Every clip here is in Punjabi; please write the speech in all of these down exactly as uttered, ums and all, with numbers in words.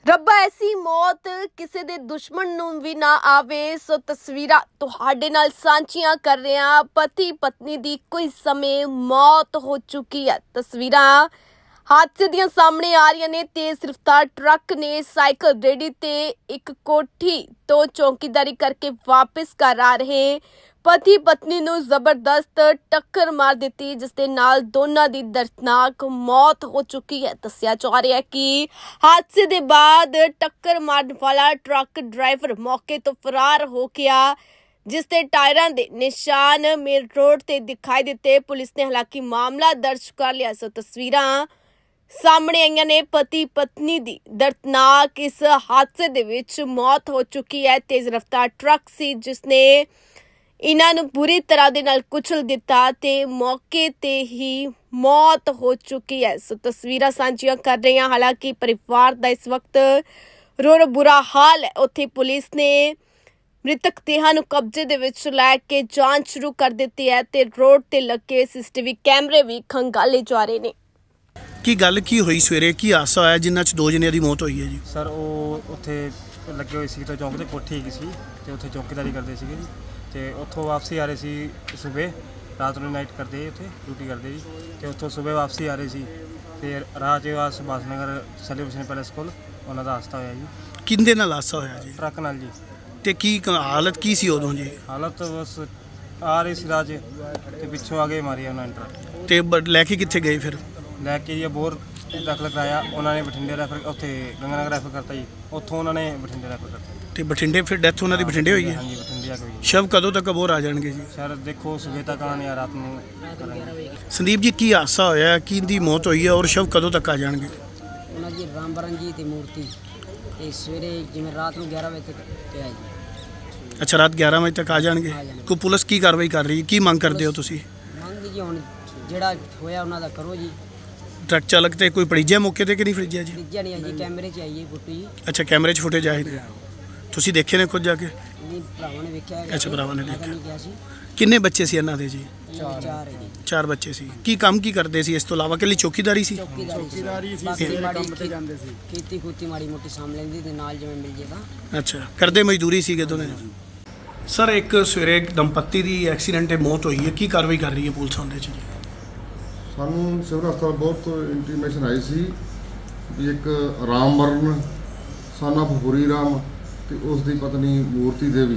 ਰੱਬਾ ऐसी मौत किसी दे दुश्मन नूं भी ना आवे। सो तस्वीरां तुहाडे नाल सांझियां कर रहे हैं। पति पत्नी दी कोई समय मौत हो चुकी है। तस्वीरां हादसे दियां सामने आ रही ने। तेज रफ्तार ट्रक ने साइकिल रेडी ते एक कोठी तो चौकीदारी करके वापस घर आ रहे पति पत्नी नूं जबरदस्त टक्कर मार दी, जिस दे नाल दोनों की दर्दनाक मौत हो चुकी है। दस्सिया जा रहा है कि हादसे के बाद टक्कर मारने वाला ट्रक ड्राइवर मौके तो फरार हो गया, जिस दे टायरां दे निशान मेन रोड ते दिखाई दिते। पुलिस ने हालांकि मामला दर्ज कर लिया। सो तस्वीरां सामने आईयां ने। पति पत्नी दी दर्दनाक इस हादसे दे विच मौत हो चुकी है। तेज रफ्तार ट्रक सी जिसने इन्हां नूं बुरी तरह दे नाल कुचल दिता ते मौके ते ही मौत हो चुकी है। सो तस्वीरां सांझियां कर रहे हैं। हालांकि परिवार दा इस वक्त रो रो बुरा हाल है। उत्थे पुलिस ने मृतक देहां नूं कब्जे दे विच लै के जांच शुरू कर दित्ती है ते रोड ते लगे सीसीटीवी कैमरे भी खंगाले जा रहे ने। की गल की हुई सवेरे की हादसा होया जिन्हां च दो जणियां दी मौत हुई है जी? सर ਉਹ ਉੱਥੇ ਲੱਗੇ ਹੋਏ ਸੀ ਤਾਂ ਚੌਂਕ ਦੇ ਕੋਠੀ ਹੈਗੀ ਸੀ ਤੇ ਉੱਥੇ ਚੌਕੀਦਾਰੀ ਕਰਦੇ ਸੀਗੇ ਜੀ ਤੇ ਉੱਥੋਂ ਵਾਪਸੀ ਆ ਰਹੇ ਸੀ ਸਵੇਰ ਰਾਤ ਨੂੰ ਨਾਈਟ ਕਰਦੇ ਉੱਥੇ ਡਿਊਟੀ ਕਰਦੇ ਜੀ ਤੇ ਉੱਥੋਂ ਸਵੇਰ ਵਾਪਸੀ ਆ ਰਹੇ ਸੀ ਤੇ ਰਾਹ 'ਚ ਆ ਸੁਭਾਸ਼ ਨਗਰ ਸੈਲੀਬ੍ਰੇਸ਼ਨ ਪੈਲੇਸ ਕੋਲ ਉਹਨਾਂ ਦਾ ਹਾਦਸਾ ਹੋਇਆ ਜੀ। ਕਿੰਦੇ ਨਾਲ ਹਾਦਸਾ ਹੋਇਆ ਜੀ? ਟਰੱਕ ਨਾਲ ਜੀ। ਤੇ ਕੀ ਹਾਲਤ ਕੀ ਸੀ ਉਦੋਂ ਜੀ? ਹਾਲਤ ਬਸ ਆ ਰਹੀ ਸੀ ਰਾਹ 'ਚ ਤੇ ਪਿੱਛੋਂ ਆ ਕੇ ਮਾਰੀ ਉਹਨਾਂ ਨੇ ਟਰੱਕ। ਤੇ ਬ- ਲੈ ਕੇ ਕਿੱਥੇ ਗਏ ਫਿਰ? ਲੈ ਕੇ ਜੀ ਬੋਰ ਦਾਖਲ ਕਰਾਇਆ ਉਹਨਾਂ ਨੇ, ਬਠਿੰਡੇ ਰੈਫਰ ਉੱਥੇ ਗੰਗਾਨਗਰ ਰੈਫਰ ਕਰਤਾ ਜੀ, ਉੱਥੋਂ ਉਹਨਾਂ ਨੇ ਬਠਿੰਡੇ ਰੈਫਰ ਕਰਤਾ। ਤੇ ਬਠਿੰਡੇ ਫਿਰ ਡੈਥ ਉਹਨਾਂ ਦੀ ਬਠਿੰਡੇ ਹੋਈ ਹੈ? ਹਾਂਜੀ ਬਠਿੰਡੇ ਆ ਗਈ ਜੀ। ਸ਼ਵ ਕਦੋਂ ਤੱਕ ਅਬੋਹਰ ਆ ਜਾਣਗੇ ਜੀ? ਸਰ ਦੇਖੋ ਸਵੇਰ ਤੱਕ ਆਉਣ ਜਾਂ ਰਾਤ ਨੂੰ ਕਰਾਂਗੇ। ਸੰਦੀਪ ਜੀ ਕੀ ਹਾਦਸਾ ਹੋਇਆ, ਕਿਹਦੀ ਮੌਤ ਹੋਈ ਹੈ ਔਰ ਸ਼ਵ ਕਦੋਂ ਤੱਕ ਆ ਜਾਣਗੇ? ਉਹਨਾਂ ਦੀ ਰਾਮਬਰਨ ਜੀ ਦੀ ਮੂਰਤੀ ਤੇ ਸਵੇਰੇ ਜਿਵੇਂ ਰਾਤ ਨੂੰ ਗਿਆਰਾਂ ਵਜੇ ਤੱਕ ਤੇ ਆ ਜੀ। ਅੱਛਾ, ਰਾਤ ਗਿਆਰਾਂ ਵਜੇ ਤੱਕ ਆ ਜਾਣਗੇ। ਕੋਈ ਪੁਲਿਸ ਕੀ ਕਾਰਵਾਈ ਕਰ ਰਹੀ ਹੈ, ਕੀ ਮੰਗ ਕਰਦੇ ਹੋ ਤੁਸੀਂ? ਮੰਗ ਜੀ ਹੁਣ ਜਿਹੜਾ ਹੋਇਆ ਉਹਨਾਂ ਦਾ ਕਰੋ ਜੀ। ਟਰੱਕ ਚਾਲਕ ਤੇ ਕੋਈ ਪੜੀਜਿਆ ਮੌਕੇ ਤੇ ਕਿ ਨਹੀਂ ਫੜੀਜਿਆ ਜੀ? ਤੀਜਾ ਨਹੀਂ ਆ ਜੀ, ਕੈਮਰੇ 'ਚ ਆਈਏ ਫੋਟੋ ਜੀ। ਅੱਛਾ, ਕੈਮਰੇ 'ਚ ਫੁਟੇਜ ਆਏ ਨੇ, ਤੁਸੀਂ ਦੇਖੇ ਨੇ ਖੁਦ ਜਾ ਕੇ? ਨਹੀਂ ਭਰਾਵਾਂ ਨੇ ਵੇਖਿਆ ਹੈਗਾ। ਅੱਛਾ, ਭਰਾਵਾਂ ਨੇ ਮੈਂ ਤਾਂ ਦੇਖਿਆ। ਨਹੀਂ ਗਿਆ ਸੀ। ਕਿੰਨੇ ਬੱਚੇ ਸੀ ਇਹਨਾਂ ਦੇ ਜੀ? ਚਾਰ ਚਾਰ ਹੈ ਜੀ। ਚਾਰ ਬੱਚੇ ਸੀ। ਕੀ ਕੰਮ ਕੀ ਕਰਦੇ ਸੀ ਇਸ ਤੋਂ ਇਲਾਵਾ? ਇਕੱਲੀ ਚੌਕੀਦਾਰੀ ਸੀ? ਚੌਕੀਦਾਰੀ ਸੀ। ਬਾਕੀ ਮਾੜੀ ਜਾਂਦੇ ਸੀ ਖੇਤੀ ਖੂਤੀ ਮਾੜੀ ਮੋਟੀ ਸਾਂਭ ਲੈਂਦੀ ਤੇ ਨਾਲ ਜਿਵੇਂ ਮਿਲ ਜੇ ਤਾਂ। ਅੱਛਾ, ਕਰਦੇ ਮਜ਼ਦੂਰੀ ਸੀਗੇ ਦੋਨੇ? ਸਰ, ਇੱਕ ਸਵੇਰੇ ਦੰਪਤੀ ਦੀ ਐਕਸੀਡੈਂਟ 'ਤੇ ਮੌਤ ਹੋਈ ਹੈ, ਕੀ ਕਾਰਵਾਈ ਕਰ ਰਹੀ ਹੈ ਪੁਲਿਸ ਉਹਦੇ 'ਚ ਜੀ? ਸਾਨੂੰ ਸਿਵਲ ਹਸਪਤਾਲ ਬਹੁਤ ਇੰਟੀਮੇਸ਼ਨ ਆਈ ਸੀ ਵੀ ਇੱਕ ਰਾਮਬਰਨ ਸਾਨਾ ਫੂਰੀ ਰਾਮ ਤੇ ਉਸ ਦੀ ਪਤਨੀ ਮੂਰਤੀ ਦੇਵੀ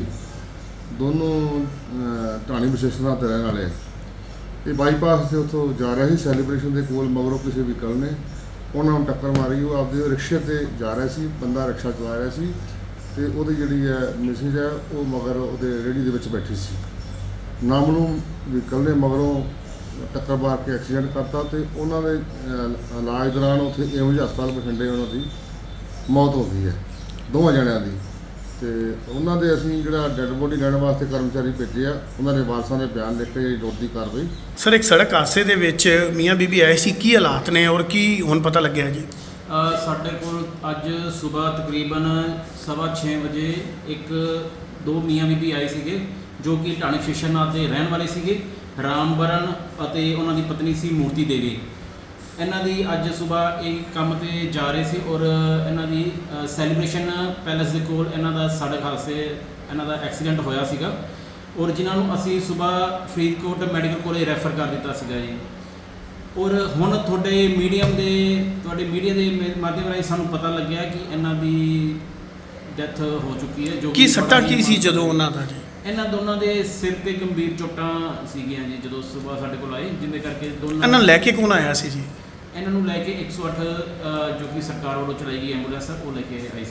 ਦੋਨੋਂ ਢਾਣੀ ਵਿਸ਼ੇਸ਼ਣਾ ਤੇ ਰਹਿਣ ਵਾਲੇ ਇਹ ਬਾਈਪਾਸ ਤੇ ਉੱਥੋਂ ਜਾ ਰਹੇ ਸੀ ਸੈਲੀਬ੍ਰੇਸ਼ਨ ਦੇ ਕੋਲ, ਮਗਰੋਂ ਕਿਸੇ ਵਹੀਕਲ ਨੇ ਉਹਨਾਂ ਨੂੰ ਟੱਕਰ ਮਾਰੀ। ਉਹ ਆਪਦੇ ਰਿਕਸ਼ੇ ਤੇ ਜਾ ਰਿਹਾ ਸੀ, ਬੰਦਾ ਰਿਕਸ਼ਾ ਚਲਾ ਰਿਹਾ ਸੀ ਤੇ ਉਹਦੀ ਜਿਹੜੀ ਹੈ ਮਿਸਿਜ਼ ਹੈ ਉਹ ਮਗਰ ਉਹਦੇ ਰੇਹੜੀ ਦੇ ਵਿੱਚ ਬੈਠੀ ਸੀ। ਨਾਮਨੂੰ ਵਹੀਕਲ ਨੇ ਮਗਰੋਂ ਟੱਕਰ ਮਾਰ ਕੇ ਐਕਸੀਡੈਂਟ ਕਰਤਾ ਤੇ ਉਹਨਾਂ ਦੇ ਇਲਾਜ ਦੌਰਾਨ ਉੱਥੇ ਏਮਜ ਹਸਪਤਾਲ ਬਠਿੰਡੇ ਉਹਨਾਂ ਦੀ ਮੌਤ ਹੋ ਗਈ ਹੈ, ਦੋਵਾਂ ਜਣਿਆਂ ਦੀ। ਤੇ ਉਹਨਾਂ ਦੇ ਅਸੀਂ ਜਿਹੜਾ ਡੈੱਡ ਬੋਡੀ ਲੈਣ ਵਾਸਤੇ ਕਰਮਚਾਰੀ ਭੇਜੇ ਆ, ਉਹਨਾਂ ਦੇ ਵਾਰਸਾਂ ਦੇ ਬਿਆਨ ਲਿਖ ਕੇ ਦੋਸ਼ੀ ਕਾਰਵਾਈ। ਸਰ, ਇੱਕ ਸੜਕ ਹਾਦਸੇ ਦੇ ਵਿੱਚ ਮੀਆਂ ਬੀਬੀ ਆਏ ਸੀ, ਕੀ ਹਾਲਾਤ ਨੇ ਔਰ ਕੀ ਹੁਣ ਪਤਾ ਲੱਗਿਆ ਜੀ? ਸਾਡੇ ਕੋਲ ਅੱਜ ਸਵੇਰ ਤਕਰੀਬਨ ਸਵਾ ਛੇ ਵਜੇ ਇੱਕ ਦੋ ਮੀਆਂ ਬੀਬੀ ਆਏ ਸੀਗੇ ਜੋ ਕਿ ਢਾਣੀ ਸ਼ਿਸ਼ਰਨਾਥ ਦੇ ਰਹਿਣ ਵਾਲੇ ਸੀਗੇ, ਰਾਮਬਰਨ ਅਤੇ ਉਹਨਾਂ ਦੀ ਪਤਨੀ ਸੀ ਮੂਰਤੀ ਦੇਵੀ। ਇਹਨਾਂ ਦੀ ਅੱਜ ਸਵੇਰ ਇਹ ਕੰਮ ਤੇ ਜਾ ਰਹੇ ਸੀ ਔਰ ਇਹਨਾਂ ਦੀ ਸੈਲੀਬ੍ਰੇਸ਼ਨ ਪੈਲੇਸ ਦੇ ਕੋਲ ਇਹਨਾਂ ਦਾ ਸੜਕ ਹਾਦਸੇ ਇਹਨਾਂ ਦਾ ਐਕਸੀਡੈਂਟ ਹੋਇਆ ਸੀਗਾ ਔਰ ਜਿਨ੍ਹਾਂ ਨੂੰ ਅਸੀਂ ਸਵੇਰ ਫਰੀਦਕੋਟ ਮੈਡੀਕਲ ਕੋਲੇ ਰੈਫਰ ਕਰ ਦਿੱਤਾ ਸੀਗਾ ਜੀ। ਔਰ ਹੁਣ ਤੁਹਾਡੇ ਮੀਡੀਅਮ ਦੇ ਤੁਹਾਡੇ ਮੀਡੀਆ ਦੇ ਮਾਧਿਅਮ ਰਾਹੀਂ ਸਾਨੂੰ ਪਤਾ ਲੱਗਿਆ ਕਿ ਇਹਨਾਂ ਦੀ ਡੈਥ ਹੋ ਚੁੱਕੀ ਹੈ। ਜੋ ਕੀ ਸੱਟਾਂ ਕੀ ਸੀ ਜਦੋਂ ਉਹਨਾਂ ਦਾ ਜੀ? ਇਹਨਾਂ ਦੋਨਾਂ ਦੇ ਸਿਰ ਤੇ ਗੰਭੀਰ ਚੋਟਾਂ ਸੀਗੀਆਂ ਜੀ ਜਦੋਂ ਸਵੇਰ ਸਾਡੇ ਕੋਲ ਆਏ, ਜਿਹਦੇ ਕਰਕੇ ਦੋਨਾਂ ਇਹਨਾਂ ਨੂੰ ਲੈ ਕੇ ਕੌਣ ਆਇਆ ਸੀ ਜੀ? ਇਹਨਾਂ ਨੂੰ ਲੈ ਕੇ ਇੱਕ ਸੌ ਅੱਠ ਜੋ ਕਿ ਸਰਕਾਰ ਵੱਲੋਂ ਚਲਾਈ ਗਈ ਐਂਬੂਲੈਂਸ ਉਹ ਲੈ ਕੇ ਆਈ ਸੀ